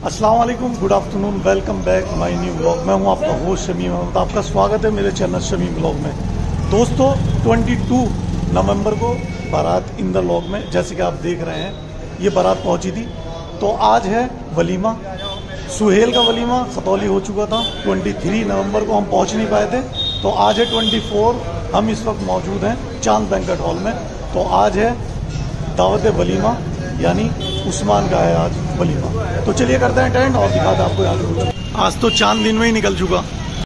अस्सलाम वालेकुम, good afternoon, welcome back my new blog. मैं हूं आपका होस्ट शमीम अहमद। आपका स्वागत है मेरे चैनल शमीम ब्लॉग में। दोस्तों 22 नवंबर को बारात इन द ब्लॉग में, जैसे कि आप देख रहे हैं, ये बारात पहुंची थी। तो आज है वलीमा, सुहेल का वलीमा सतौली हो चुका था। 23 नवंबर को हम पहुंच नहीं पाए थे, तो आज है 24। हम इस वक्त मौजूद हैं चांद बैंक्वेट हॉल में। तो आज है दावत वलीमा, यानी उस्मान का है आज वलीमा। तो चलिए करते हैं अटेंड और दिखाते हैं आपको यहाँ कुछ। आज तो चांद दिन में ही निकल चुका।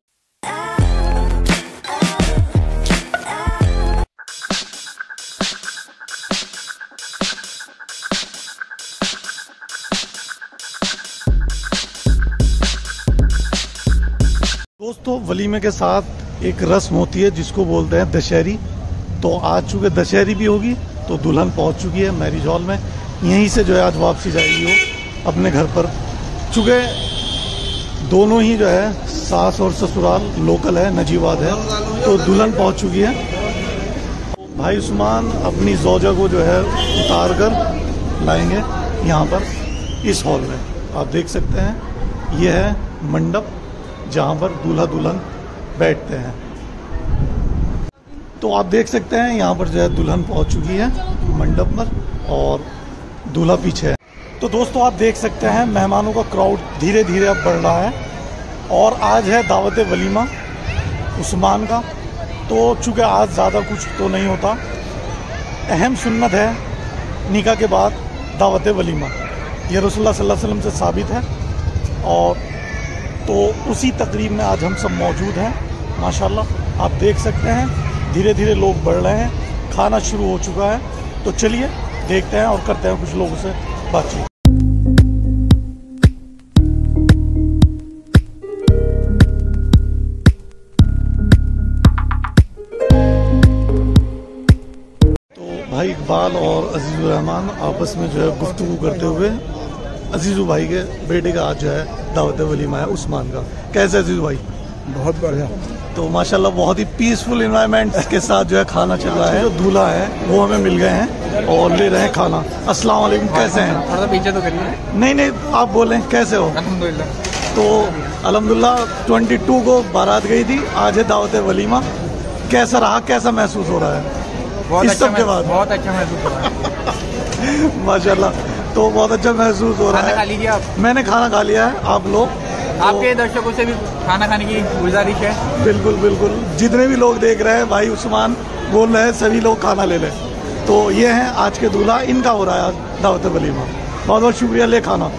दोस्तों वलीमे के साथ एक रस्म होती है जिसको बोलते हैं दशहरी। तो आज चूँकि दशहरी भी होगी तो दुल्हन पहुंच चुकी है मैरिज हॉल में। यहीं से जो है आज वापसी जाएगी वो अपने घर पर। चूँकि दोनों ही जो है सास और ससुराल लोकल है, नजीबाद है, तो दुल्हन पहुंच चुकी है। भाई उस्मान अपनी ज़ौजा को जो है उतार कर लाएंगे यहाँ पर इस हॉल में। आप देख सकते हैं ये है मंडप जहाँ पर दूल्हा दुल्हन बैठते हैं। तो आप देख सकते हैं यहाँ पर जो है दुल्हन पहुँच चुकी है मंडप पर और दूल्हा पीछे है। तो दोस्तों आप देख सकते हैं मेहमानों का क्राउड धीरे धीरे अब बढ़ रहा है। और आज है दावत वलीमा उस्मान का। तो चूँकि आज ज़्यादा कुछ तो नहीं होता, अहम सुन्नत है निकाह के बाद दावत वलीमा, ये रसूलुल्लाह सल्लल्लाहु अलैहि वसल्लम से साबित है। और तो उसी तकरीब में आज हम सब मौजूद हैं माशाल्लाह। आप देख सकते हैं धीरे धीरे लोग बढ़ रहे हैं, खाना शुरू हो चुका है। तो चलिए देखते हैं और करते हैं कुछ लोगों से बातचीत। तो भाई इकबाल और अजीजुर रहमान आपस में जो है गुफ्तगू करते हुए, अजीजू भाई के बेटे का आज जो है दावत वलीमा है उस्मान का। कैसे अजीजू भाई? बहुत बढ़िया। तो माशाल्लाह बहुत ही पीसफुल एनवायरनमेंट के साथ जो है खाना चल रहा है। जो दूल्हा है वो हमें मिल गए हैं और ले रहे हैं खाना। अस्सलाम वालेकुम, कैसे हैं? थोड़ा पीछे तो करिए। नहीं आप बोलें कैसे हो? अल्हम्दुलिल्लाह। तो अल्हम्दुलिल्लाह 22 को बारात गई थी, आज है दावत वलीमा। कैसा रहा, कैसा महसूस हो रहा है इस सब के बाद? बहुत अच्छा महसूस हो रहा है माशाल्लाह। तो बहुत अच्छा महसूस हो रहा है। खाना खा लीजिए आप? मैंने खाना खा लिया है। आप लोग? आपके दर्शकों से भी खाना खाने की गुजारिश है। बिल्कुल बिल्कुल, जितने भी लोग देख रहे हैं भाई उस्मान बोल रहे हैं सभी लोग खाना ले लें। तो ये हैं आज के दूल्हा, इनका हो रहा है आज दावत वलीमा। बहुत बहुत शुक्रिया, ले खाना।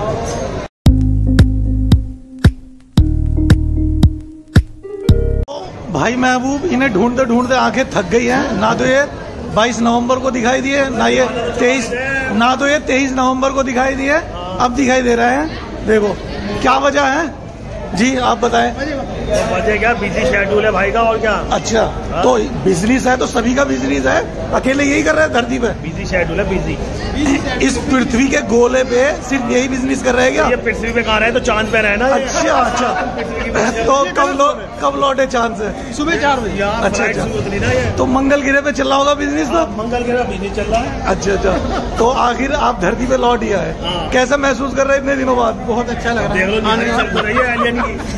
भाई महबूब इन्हें ढूंढते ढूंढते आंखें थक गई हैं। ना तो ये 22 नवंबर को दिखाई दिए, ना ये 23 नवंबर को दिखाई दिए, अब दिखाई दे रहे हैं। देखो क्या वजह है जी, आप बताएं। वजह क्या, बिजी शेड्यूल है भाई का, और क्या। अच्छा तो बिजनेस है तो सभी का बिजनेस है, अकेले यही कर रहे हैं धरती पे? बिजी शेड्यूल है, बिजी। इस पृथ्वी के गोले पे सिर्फ यही बिजनेस कर रहे हैं क्या? ये पृथ्वी पे कहाँ रहे तो चांद पे रहे ना। अच्छा तो कब लौटे चांद से? सुबह 4 बजे। अच्छा तो मंगल गिरे पे चल रहा होगा बिजनेस? तो मंगल गिरा बिजनेस चल रहा है। अच्छा तो आखिर आप धरती पे लौट ही आए। कैसा महसूस कर रहे हैं इतने दिनों बाद? बहुत अच्छा लग रहा है।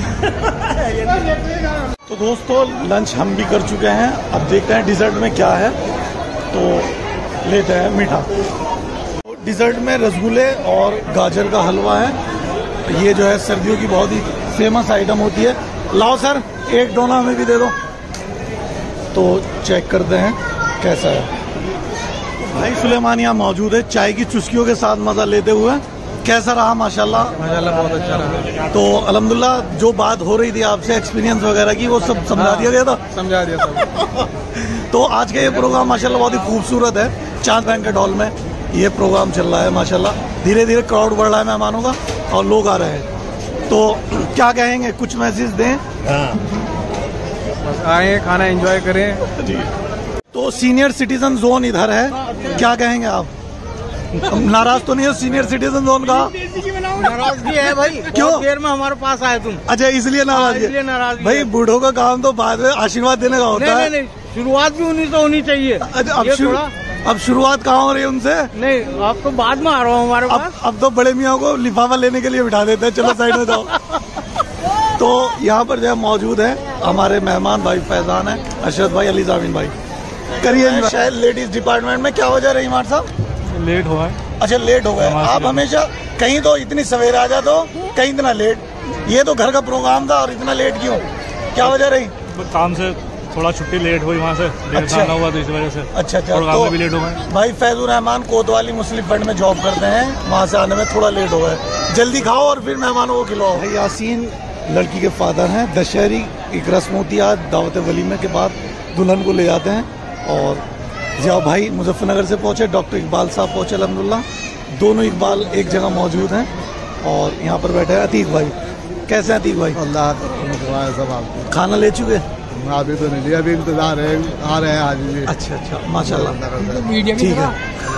तो दोस्तों लंच हम भी कर चुके हैं, अब देखते हैं डिजर्ट में क्या है। तो लेते हैं मीठा। तो डिजर्ट में रसगुल्ले और गाजर का हलवा है। ये जो है सर्दियों की बहुत ही फेमस आइटम होती है। लाओ सर एक डोना हमें भी दे दो। तो चेक करते हैं कैसा है। भाई सुलेमान यहाँ मौजूद है चाय की चुस्कियों के साथ मजा लेते हुए। कैसा रहा? माशाल्लाह बहुत अच्छा रहा। तो अल्हम्दुलिल्लाह जो बात हो रही थी आपसे एक्सपीरियंस वगैरह की, वो सब समझा दिया गया था? समझा दिया सब। तो आज का ये प्रोग्राम माशाल्लाह बहुत ही खूबसूरत है। चांद बैंक्वेट हॉल में ये प्रोग्राम चल रहा है माशाल्लाह। धीरे धीरे क्राउड बढ़ रहा है मेहमानों का और लोग आ रहे हैं। तो क्या कहेंगे, कुछ मैसेज दें? बस आए खाना एंजॉय करें जी। तो सीनियर सिटीजन जोन इधर है, क्या कहेंगे आप? नाराज तो नहीं हो सीनियर सिटीजन जोन का? नाराजगी है भाई, क्यों? देर में हमारे पास आए तुम। अच्छा इसलिए नाराज भाई? बूढ़ों का काम तो बाद में आशीर्वाद देने का होता है। नहीं, शुरुआत भी उन्हीं से होनी चाहिए। अच्छा अब अब शुरुआत कहाँ हो रही है उनसे? नहीं, आपको बाद में आ रहा हूँ हमारे पास। अब तो बड़े मियाँ को लिफाफा लेने के लिए बिठा देते हैं, चलो साइड में जाओ। तो यहाँ पर जो है मौजूद है हमारे मेहमान भाई फैजान है, अशरफ भाई, अली जामिन भाई। करिए शायद लेडीज डिपार्टमेंट में क्या वजह रही इमाम साहब? लेट हुआ है। अच्छा, लेट हो गए आप? हमेशा कहीं तो इतनी सवेरे आ जाते हो, कहीं इतना लेट। ये तो घर का प्रोग्राम था और इतना लेट क्यों, क्या वजह रही? काम से थोड़ा छुट्टी लेट हुई वहाँ से, अच्छा हुआ तो इस वजह से। अच्छा, प्रोग्राम में भी लेट हो गए। भाई फैजुर रहमान कोतवाली मुस्लिम फंड में जॉब करते हैं, वहाँ से आने में थोड़ा लेट हो गए। जल्दी खाओ और फिर मेहमानों को खिलाओ। भाई यासीन लड़की के फादर हैं। दशहरी एक रस्म होती है, आज दावत वलीमे के बाद दुल्हन को ले जाते हैं। और जिया भाई मुजफ्फरनगर से पहुँचे, डॉक्टर इकबाल साहब पहुँचे अल्हम्दुलिल्लाह। दोनों इकबाल एक जगह मौजूद हैं और यहाँ पर बैठे हैं अतीक भाई। कैसे हैं अतीक भाई? अल्लाह सब आपको। खाना ले चुके? अभी तो नहीं लिया, अभी इंतजार है, आ रहे हैं आज भी। अच्छा, माशाल्लाह, ठीक है।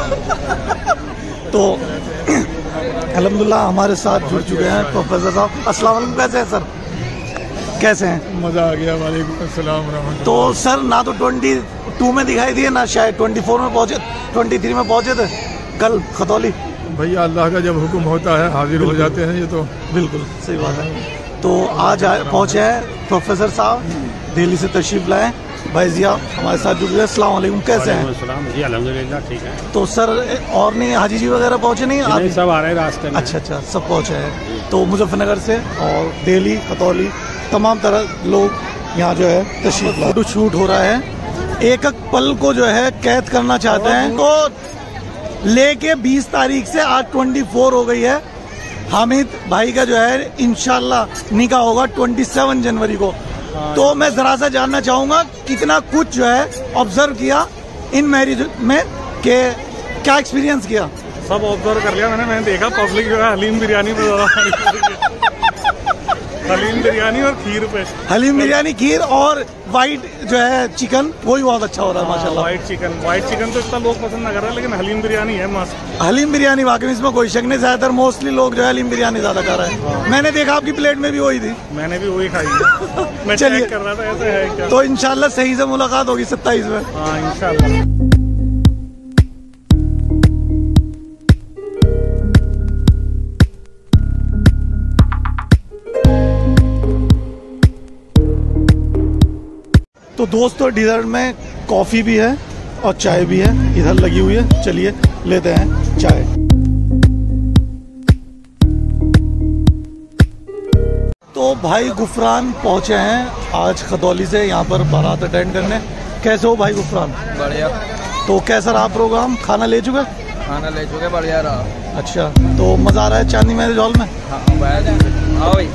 तो अल्हम्दुलिल्लाह हमारे साथ जुड़ चुके हैं प्रोफेसर साहब। अस्सलाम वालेकुम, कैसे हैं सर? कैसे हैं? मजा आ गया। वालेकुम अस्सलाम रहमतुल्लाह। तो सर ना तो 22 में दिखाई दिए, ना शायद 24 में पहुंचे, 23 में पहुंचे थे कल खतौली। भैया अल्लाह का जब हुक्म होता है हाजिर हो जाते हैं, ये तो बिल्कुल सही बात है। तो आज पहुंचे हैं प्रोफेसर साहब, दिल्ली से तशरीफ लाए। भाई जिया हमारे साथ जुड़ गए। अस्सलाम वालेकुम, कैसे हैं? जी अल्हम्दुलिल्लाह ठीक है। तो सर और नहीं हाजी जी वगैरह पहुंचे नहीं? आप सब आ रहे हैं रास्ते में। अच्छा, सब पहुंचे हैं। तो मुजफ्फरनगर से और दिल्ली, खतौली, तमाम तरह लोग यहाँ जो है तशरीफ लाए। फोटो शूट हो रहा है, एक एक पल को जो है कैद करना चाहते हैं। तो लेके 20 तारीख से आज 24 हो गई है। हामिद भाई का जो है इंशाल्लाह निकाह होगा 27 जनवरी को। तो मैं जरा सा जानना चाहूंगा कितना कुछ जो है ऑब्जर्व किया इन मैरिज में, के क्या एक्सपीरियंस किया? सब ऑब्जर्व कर लिया मैंने देखा पब्लिक जो है हलीम बिरयानी पे हलीम बिरयानी और खीर पे। हलीम बिरयानी, खीर और वाइट जो है चिकन, वो भी बहुत अच्छा हो रहा है माशाल्लाह। वाइट चिकन तो इतना लोग पसंद ना कर रहे, लेकिन हलीम बिरयानी है मस्त। हलीम बिरयानी वाकई में इसमें कोई शक नहीं, ज्यादातर मोस्टली लोग जो है हलीम बिरयानी ज्यादा खा रहे हैं। मैंने देखा आपकी प्लेट में भी वही थी। मैंने भी वही खाई है। मैं चेक कर रहा था ऐसे है क्या। तो इंशाल्लाह सही से मुलाकात होगी 27 में। हाँ इंशाल्लाह। तो दोस्तों डिनर में कॉफ़ी भी है और चाय भी है, इधर लगी हुई है। चलिए लेते हैं चाय। तो भाई गुफरान पहुंचे हैं आज खतौली से यहाँ पर बारात अटेंड करने। कैसे हो भाई गुफरान? बढ़िया। तो कैसा रहा प्रोग्राम? खाना ले चुके? खाना ले चुके, बढ़िया रहा। अच्छा, तो मज़ा आ रहा है चांदनी मैरिज हॉल में? हाँ भाई।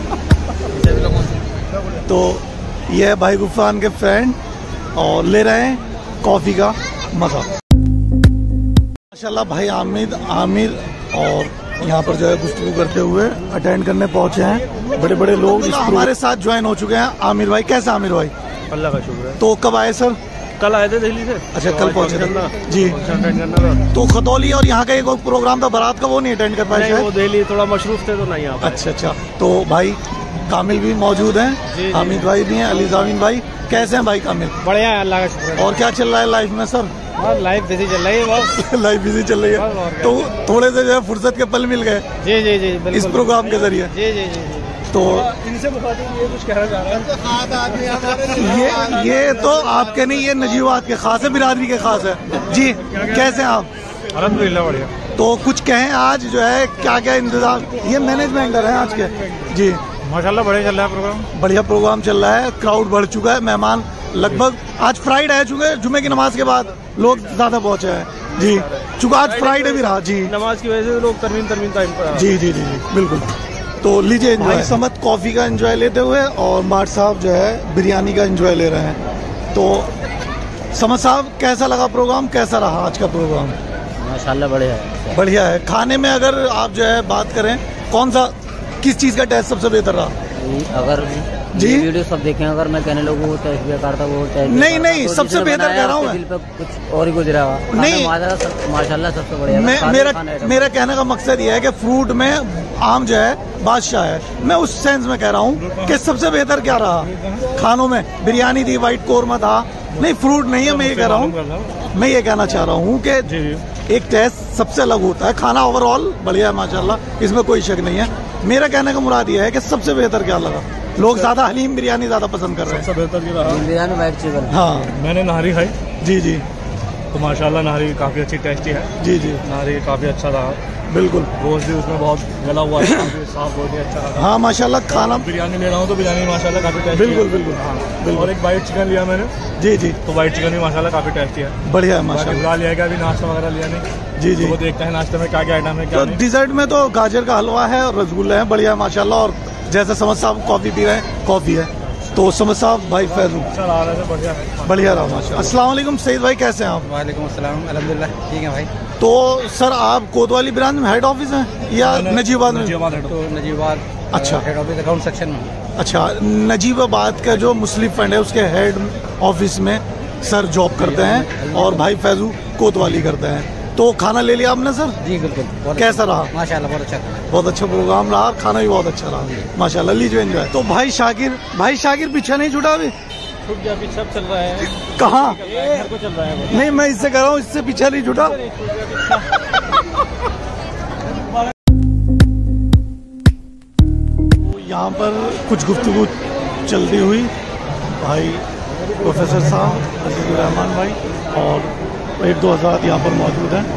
तो ये है भाई गुफरान के फ्रेंड और ले रहे हैं कॉफ़ी का मज़ा। माशाल्लाह भाई आमिर और यहाँ पर जो है गुफ्तगू करते हुए अटेंड करने पहुँचे हैं बड़े बड़े लोग। हमारे साथ ज्वाइन हो चुके हैं आमिर भाई। कैसे आमिर भाई? अल्लाह का शुक्र है। तो कब आए सर? कल आए थे दिल्ली से। अच्छा, कल पहुँचे थे जी। अटेंड करना था। तो खतौली और यहाँ का एक और प्रोग्राम था बारात का, वो नहीं अटेंड कर पाए वो दिल्ली थोड़ा मशरूफ थे तो नहीं आ पाए। अच्छा, तो भाई कामिल भी मौजूद हैं, हामिद भाई भी हैं, अली जामिन भाई। कैसे हैं भाई कामिल? बढ़िया है, अल्लाह का शुक्र। और क्या चल रहा है लाइफ में सर? लाइफ बिजी चल रही है बस। लाइफ बिजी चल रही है। तो थोड़े से जो है फुर्सत के पल मिल गए जी जी जी बिल्कुल, इस प्रोग्राम के जरिए। जी जी जी। तो इनसे बताते हैं कुछ कहना चाह रहा है। ये तो आपके नहीं, ये नजीबात के खास है, बिरादरी के खास है जी। कैसे हैं आप? अल्हम्दुलिल्लाह बढ़िया। तो कुछ कहें आज जो है क्या क्या इंतजाम? ये मैनेजमेंटर हैं आज के जी। माशाल्लाह बढ़िया चल रहा है प्रोग्राम। बढ़िया प्रोग्राम चल रहा है, क्राउड बढ़ चुका है। मेहमान लगभग आज फ्राइडे है, चूंकि जुमे की नमाज के बाद लोग ज्यादा पहुंचे हैं जी, चूंकि आज फ्राइडे भी रहा जी। नमाज की वजह से लोग तरमीन टाइम पर। जी जी जी जी बिल्कुल। तो लीजिए एंजॉय। समत कॉफ़ी का एंजॉय लेते हुए और मार्ट साहब जो है बिरयानी का एंजॉय ले रहे हैं। तो समत साहब कैसा लगा प्रोग्राम? कैसा रहा आज का प्रोग्राम? माशाल्लाह बढ़िया है। बढ़िया है। खाने में अगर आप जो है बात करें, कौन सा किस चीज़ का टेस्ट सबसे बेहतर रहा? अगर जी वीडियो सब देखें, अगर मैं कहने लगूँ वो टेस्ट बेकार था, वो टेस्ट नहीं सबसे बेहतर कह रहा हूँ मैं। दिल पे कुछ और ही गुजरा हुआ नहीं, माशाल्लाह सबसे बढ़िया। मेरा कहने का मकसद ये है कि फ्रूट में आम जो है बादशाह है। मैं उस सेंस में कह रहा हूँ कि सबसे बेहतर क्या रहा खानों में? बिरयानी थी, वाइट कोरमा था, नहीं फ्रूट नहीं है, मैं ये कह रहा हूँ, मैं ये कहना चाह रहा हूँ कि एक टेस्ट सबसे अलग होता है। खाना ओवरऑल बढ़िया है माशाल्लाह, इसमें कोई शक नहीं है। मेरा कहने का मुराद ये है कि सबसे बेहतर क्या लगा? लोग ज्यादा हलीम बिरयानी ज्यादा पसंद कर रहे हैं। सबसे बेहतर ये रहा बिरयानी वाइट चिकन। हाँ मैंने नाहरी खाई जी जी तो माशाल्लाह नाहरी काफ़ी अच्छी टेस्टी है। जी जी नाहरी काफ़ी अच्छा रहा, बिल्कुल। गोश्त भी उसमें बहुत गला हुआ है, काफ़ी साफ बहुत ही अच्छा रहा। हाँ माशाल्लाह खाना बिरयानी ले रहा हूँ तो बिरयानी माशाल्लाह काफ़ी टेस्टी है। बिल्कुल बिल्कुल हाँ। और एक वाइट चिकन लिया मैंने, जी जी तो वाइट चिकन भी माशाल्लाह काफ़ी टेस्टी है। बढ़िया है बाकी माशाल्लाह। बुला लिया गया, अभी नाश्ता वगैरह लिया नहीं, जी जी तो वो देखते हैं नाश्ते में क्या क्या आइटम है क्या तो नहीं। डिजर्ट में तो गाजर का हलवा है और रसगुल्ले हैं, बढ़िया है माशाल्लाह। और जैसे समझ साहब कॉफी पी रहे हैं, कॉफी है, तो समझ साहब भाई फैजू अच्छा रहा है, बढ़िया है। बढ़िया रहा माशाल्लाह। अस्सलाम वालेकुम सईद भाई, कैसे हैं आप? वालेकुम अस्सलाम, अल्हम्दुलिल्लाह ठीक है भाई। तो सर आप कोतवाली ब्रांच में हेड ऑफिस हैं या नजीबाबाद में? तो नजीबाबाद अच्छा। हेड ऑफिस अकाउंट सेक्शन में। अच्छा, नजीबाबाद का जो मुस्लिम फंड है उसके हेड ऑफिस में सर जॉब करते हैं और भाई फैजू कोतवाली करते हैं। तो खाना ले लिया आपने सर? जी बिल्कुल। बहुत कैसा रहा? माशाल्लाह बहुत अच्छा था। बहुत अच्छा प्रोग्राम रहा, खाना भी बहुत अच्छा रहा माशाल्लाह। लीजिए एंजॉय। तो भाई शाकिर पीछे नहीं छूटा अभी? सब चल रहा है। कहाँ? घर को चल रहा है। नहीं मैं इससे कह रहा हूँ, इससे पीछे नहीं छूटा। यहाँ पर कुछ गुफ्तगू चलती हुई भाई प्रोफेसर साहब, अजीजुर रहमान भाई और एक दो हज़रात यहाँ पर मौजूद हैं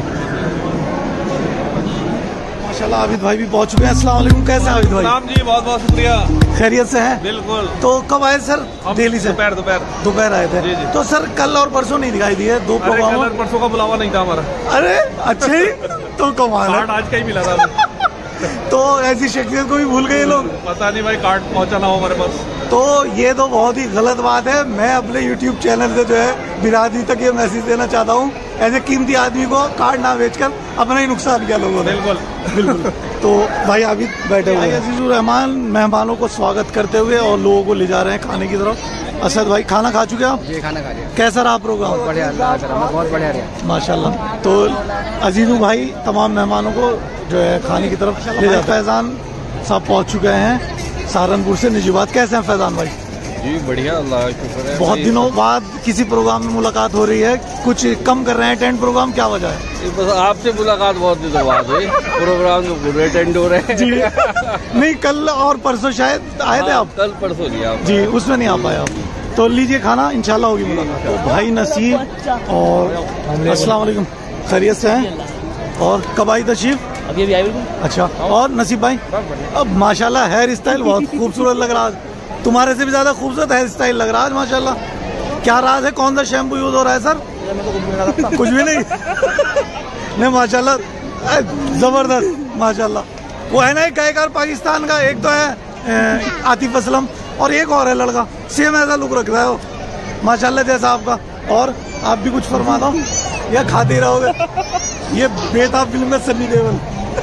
माशाल्लाह। आबिद भाई भी पहुँच चुके हैं। अस्सलाम वालेकुम, कैसे हैं आबिद भाई? सलाम जी, बहुत बहुत शुक्रिया। खैरियत से हैं? बिल्कुल। तो कब आए सर? दिल्ली से दोपहर आए थे। जी, जी। तो सर कल और परसों नहीं दिखाई दिए दो प्रोग्राम? परसों का बुलावा नहीं था हमारा। अरे अच्छा ही, तो कमाल है। कार्ड आज का ही मिला था। तो ऐसी शख्सियत को भी भूल गए लोग। पता नहीं भाई, कार्ड पहुंचा ना हो हमारे पास। तो ये तो बहुत ही गलत बात है। मैं अपने YouTube चैनल से जो है बिरादरी तक ये मैसेज देना चाहता हूँ, ऐसे कीमती आदमी को कार्ड ना बेचकर अपना ही नुकसान किया लोगों ने। बिल्कुल। तो भाई अभी बैठे हुए हैं अजीजुर रहमान मेहमानों को स्वागत करते हुए और लोगों को ले जा रहे हैं खाने की तरफ। असद भाई खाना खा चुके आप? जी खाना खा लिया। कैसा रहा प्रोग्राम? बढ़िया, अल्लाह का रहमत, बहुत बढ़िया रहा माशाल्लाह। तो अजीजू भाई तमाम मेहमानों को जो है खाने की तरफ ले जाते हैं। फैजान साहब पहुंच चुके हैं सहारनपुर से नजीबाबाद। कैसे हैं फैजान भाई? जी बढ़िया, अल्लाह का शुक्र है। बहुत दिनों बाद किसी प्रोग्राम में मुलाकात हो रही है, कुछ कम कर रहे हैं टेंट प्रोग्राम, क्या वजह है? बस आपसे मुलाकात बहुत दिनों बाद हुई, प्रोग्राम तो पूरे अटेंड हो रहे हैं। जी नहीं, कल और परसों शायद आए थे आप? कल परसों लिया आप। जी, उसमें नहीं आ पाए आप। तो लीजिए खाना, इंशाल्लाह होगी मुलाकात। तो भाई नसीब और अस्सलाम वालेकुम, खैरियत से हैं? और कब आई तशरीफ? अभी आई बिल्कुल। अच्छा, और नसीब भाई? अब माशाल्लाह हेयर स्टाइल बहुत खूबसूरत लग रहा है, तुम्हारे से भी ज्यादा खूबसूरत हेयर स्टाइल लग रहा है माशाल्लाह। क्या राज है, कौन सा शैम्पू यूज हो रहा है सर? कुछ भी नहीं। नहीं माशाल्लाह जबरदस्त माशाल्लाह। वो है ना एक गायकार पाकिस्तान का, एक तो है आतिफ असलम और एक और है लड़का, सेम ऐसा लुक रख रहा है वो माशाल्लाह जैसा आपका। और आप भी कुछ फरमा दो या खाते ही रहोगे? ये बेताब फिल्म में सन्नी देओल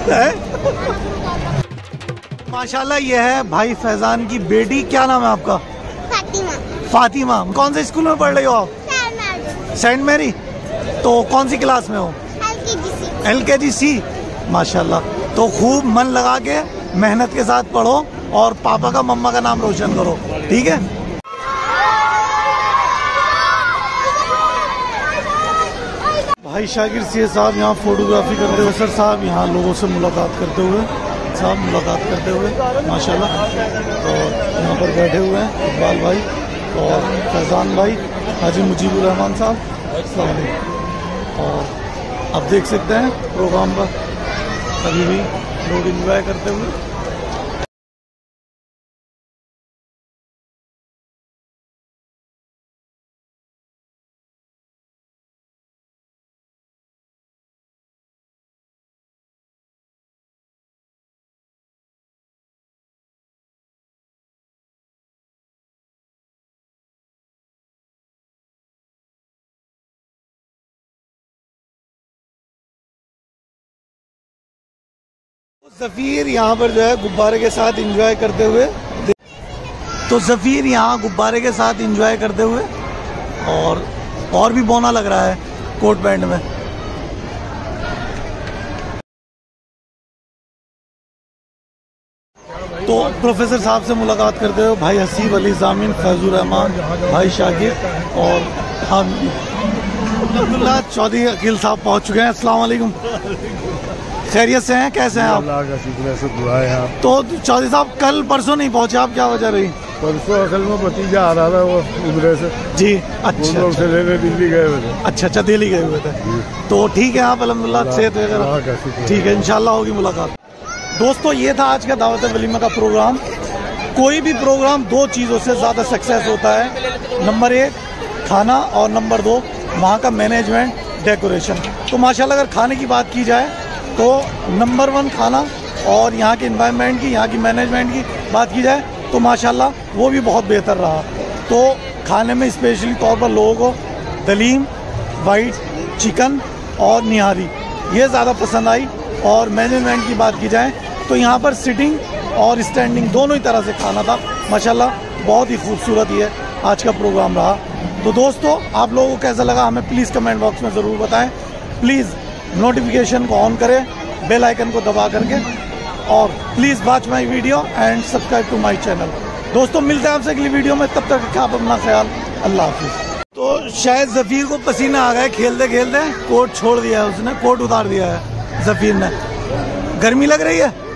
है माशाल्लाह। ये है भाई फैजान की बेटी, क्या नाम है आपका? फातिमा। कौन से स्कूल में पढ़ रही हो आप? Saint Mary. तो कौन सी क्लास में हो? LKG माशाल्लाह। तो खूब मन लगा के मेहनत के साथ पढ़ो और पापा का मम्मा का नाम रोशन करो, ठीक है? भाई शाकिर सीए साहब यहाँ फोटोग्राफी करते हुए, सर साहब यहाँ लोगों से मुलाकात करते हुए माशाल्लाह। और यहाँ पर बैठे हुए हैं इकबाल भाई और फैजान भाई, हाजी मुजीबुर रहमान साहब, अस्सलाम वालेकुम। और आप देख सकते हैं प्रोग्राम पर अभी भी लोग एंजॉय करते हुए। ज़फ़ीर यहाँ पर जो है गुब्बारे के साथ एंजॉय करते हुए, तो ज़फ़ीर यहाँ गुब्बारे के साथ एंजॉय करते हुए और भी बोना लग रहा है कोट पैंट में। तो प्रोफेसर साहब से मुलाकात करते हुए भाई हसीब अली ज़ामिन, फैजुर रहमान, भाई शाकिर और हाँ अब्दुल्ला चौधरी अकील साहब पहुंच चुके हैं। अस्सलाम वालेकुम, खैरियत से हैं? कैसे हैं आप? अल्लाह का शुक्र है, सब दुआ है। आप तो चौधरी साहब कल परसों नहीं पहुंचे आप, क्या वजह रही? परसों असल में भतीजा आ रहा था वो उम्र से, जी उन अच्छा लोग से लेने दिल्ली गए हुए थे। अच्छा दिल्ली गए हुए थे। तो ठीक है आप अल्हम्दुलिल्लाह सेहत अल्लाह का वगैरह शुक्र है। ठीक है, इंशाल्लाह होगी मुलाकात। दोस्तों ये था आज का दावत वलीमा का प्रोग्राम। कोई भी प्रोग्राम दो चीज़ों से ज़्यादा सक्सेस होता है, नंबर 1 खाना और नंबर 2 वहाँ का मैनेजमेंट, डेकोरेशन। तो माशाल्लाह अगर खाने की बात की जाए तो नंबर 1 खाना, और यहाँ के इन्वायरमेंट की, यहाँ की मैनेजमेंट की बात की जाए तो माशाल्लाह वो भी बहुत बेहतर रहा। तो खाने में स्पेशली तौर पर लोगों को दलीम, वाइट चिकन और निहारी ये ज़्यादा पसंद आई। और मैनेजमेंट की बात की जाए तो यहाँ पर सिटिंग और स्टैंडिंग दोनों ही तरह से खाना था। माशाल्लाह बहुत ही खूबसूरत ये आज का प्रोग्राम रहा। तो दोस्तों आप लोगों को कैसा लगा हमें प्लीज़ कमेंट बॉक्स में ज़रूर बताएं। प्लीज़ नोटिफिकेशन को ऑन करें, बेल आइकन को दबा करके, और please watch my video and subscribe to my channel. दोस्तों मिलते हैं आपसे अगली वीडियो में, तब तक आप अपना ख्याल, अल्लाह हाफिज़। तो शायद जफ़ीर को पसीना आ गया, खेलते खेलते कोट छोड़ दिया है उसने, कोट उतार दिया है जफ़ीर ने। गर्मी लग रही है।